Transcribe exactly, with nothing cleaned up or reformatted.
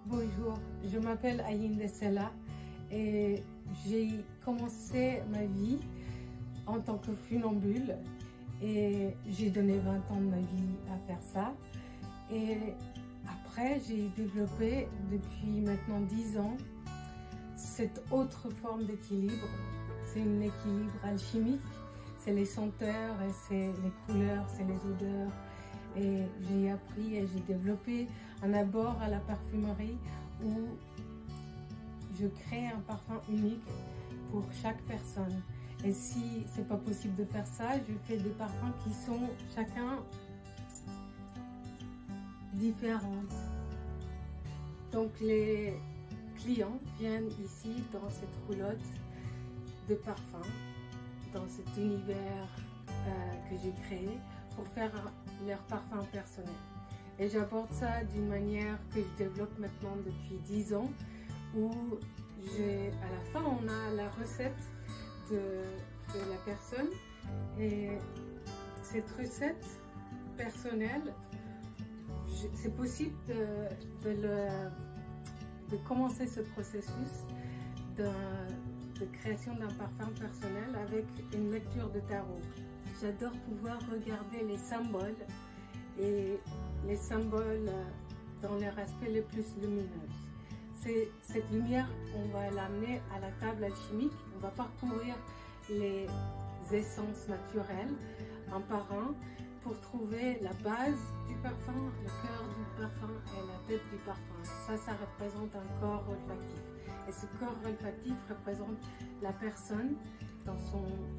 Bonjour, je m'appelle Aïn Dessela et j'ai commencé ma vie en tant que funambule et j'ai donné vingt ans de ma vie à faire ça. Et après, j'ai développé depuis maintenant dix ans cette autre forme d'équilibre. C'est un équilibre alchimique, c'est les senteurs et c'est les couleurs, c'est les odeurs. Et j'ai appris et j'ai développé un abord à la parfumerie où je crée un parfum unique pour chaque personne. Et si c'est pas possible de faire ça, je fais des parfums qui sont chacun différents. Donc les clients viennent ici dans cette roulotte de parfums, dans cet univers euh, que j'ai créé pour faire leur parfum personnel. Et j'aborde ça d'une manière que je développe maintenant depuis dix ans, où j'ai, à la fin, on a la recette de, de la personne. Et cette recette personnelle, c'est possible de, de, le, de commencer ce processus de, de création d'un parfum personnel avec une lecture de tarot. J'adore pouvoir regarder les symboles et les symboles dans leur aspect les plus lumineux. C'est cette lumière, on va l'amener à la table alchimique. On va parcourir les essences naturelles un par un pour trouver la base du parfum, le cœur du parfum et la tête du parfum. Ça, ça représente un corps olfactif. Et ce corps olfactif représente la personne dans son